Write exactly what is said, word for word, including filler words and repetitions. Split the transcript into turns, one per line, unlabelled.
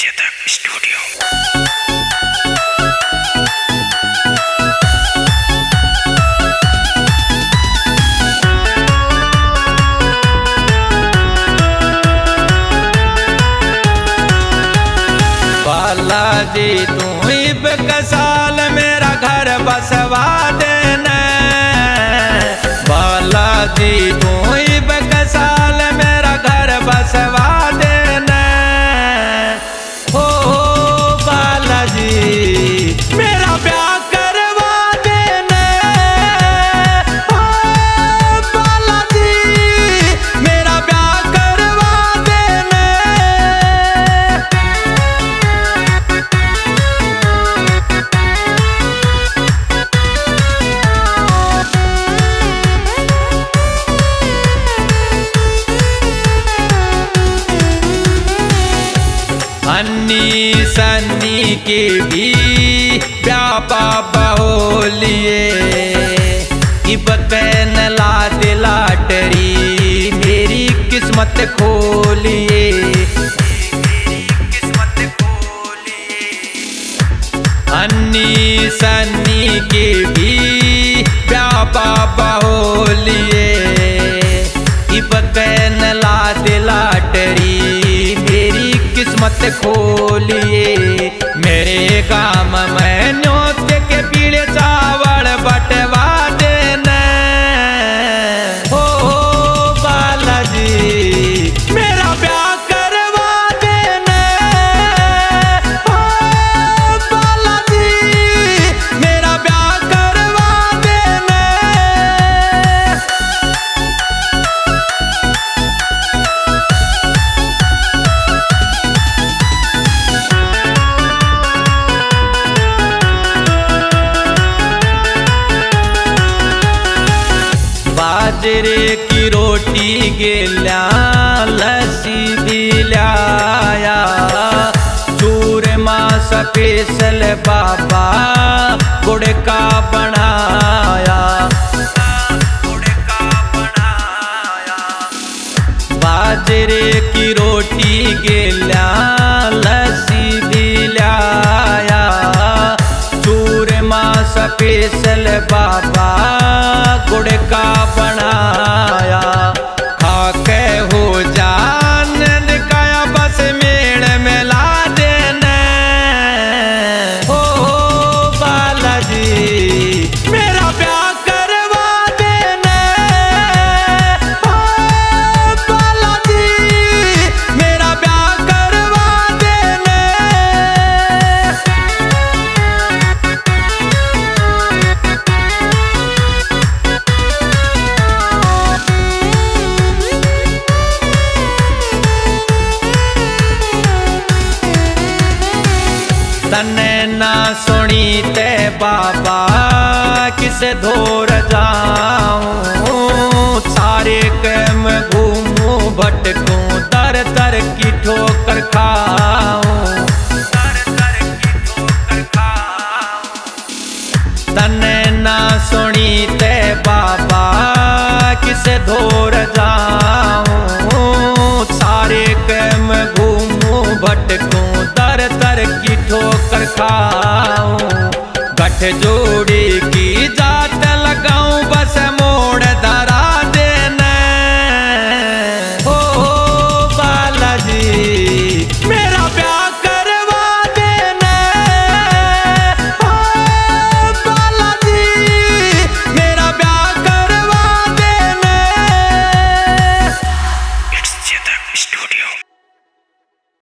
Chetak studio.
Balaji तू इब साल मेरा घर बसवा देना। बालाजी तू इब साल मेरा घर बसवा देना। हो बालाजी मेरा ब्याह करवा देना। हो बालाजी मेरा ब्याह करवा देना। अन्नी सन्नी के भी ब्यापा बहुलिए इबतैन ला दिलाटरी मेरी किस्मत खोलिए। अन्नी सन्नी के भी ब्यापा बहुलिए इबतैन ला दिलाटरी मेरी किस्मत खोलिए। मेरे गाम में न्योत के पीले चावल बटवा देना। हो बालाजी मेरा ब्याह करवा देना। हो बालाजी मेरा ब्याह करवा देना। बाजरे की रोटी गेल्या लस्सी भी लाया। चूरमा स्पेशल बाबा गुड़ का बनाया। बाजरे की रोटी गेल्या लस्सी भी लाया। चूरमा स्पेशल बाबा गुड़ का बनाया। खाके हो जान काया बस मेड़ में ला देना। हो बालाजी मेरा ब्याह करवा देना। हो बालाजी मेरा ब्याह करवा देना। तने ना सुनी ते बाबा किसे धोर जाऊं। सारे कैम घूमूं भटकूं दर दर की ठोकर खाऊं। तने ना सुनी ते बाबा किसे धोर जाऊं। सारे कैम घूमूं भटकूं दर दर की ठोकर खाऊं। गठ जो